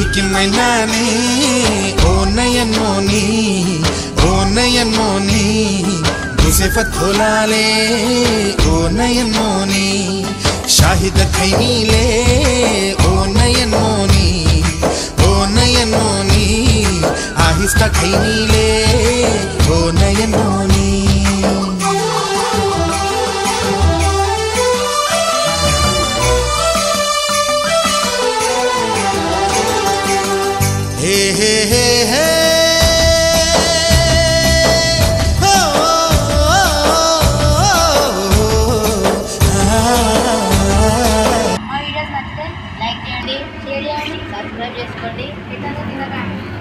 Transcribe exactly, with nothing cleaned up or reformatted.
की मैनानी ओ नयन मोनी ओ नयन मोनी दूसे फथोला ले ओ नयन मोनी शाहिद खैनी ले ओ नयन मोनी ओ नयन मोनी आहिस्ता खैनी ले ओ नयन मोनी हे हे हे हे లైక్ చేయండి, షేర్ చేయండి, సబ్స్క్రైబ్ చేసుకోండి.